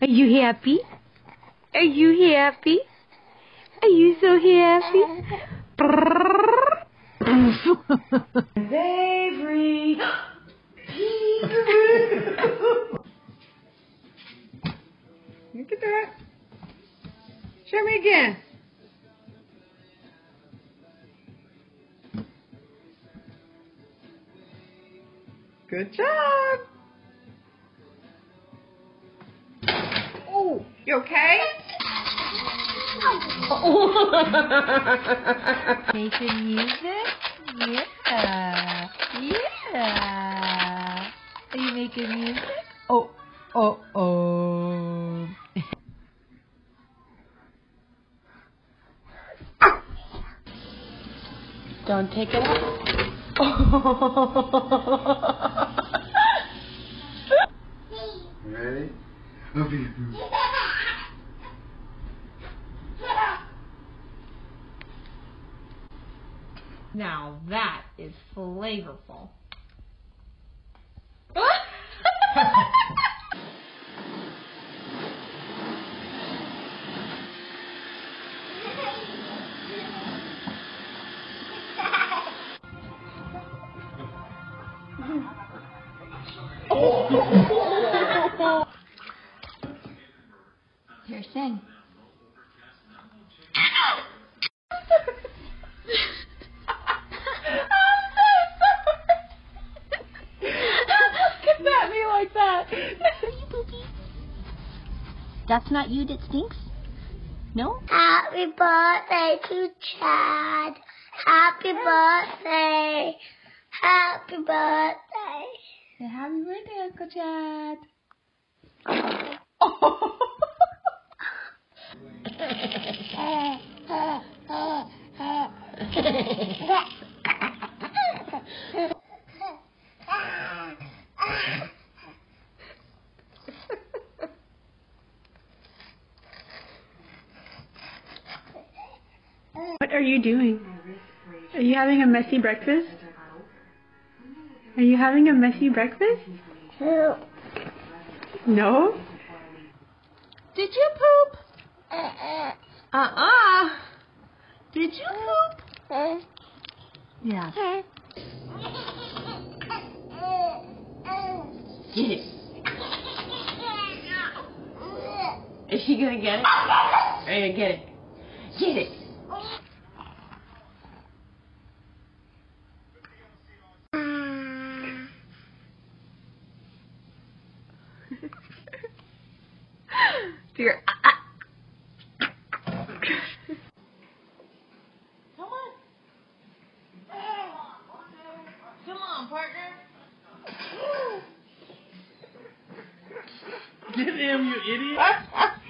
Are you happy? Are you happy? Are you so happy? Avery! Look at that. Show me again. Good job. Oh, you okay? Making music? Yeah. Yeah. Are you making music? Oh. Don't take it off. Ready? Now that is flavorful. Here, sing. At me like that. That's not you that stinks? No? Happy birthday to Chad. Happy birthday. Happy birthday. Say happy birthday, Uncle Chad. What are you doing? Are you having a messy breakfast? Are you having a messy breakfast? No? Did you poop? Did you poop? Yeah. Get it. Is she gonna get it? Are you gonna get it? Get it. Dear. Come on. Come on, partner. Get him, you idiot!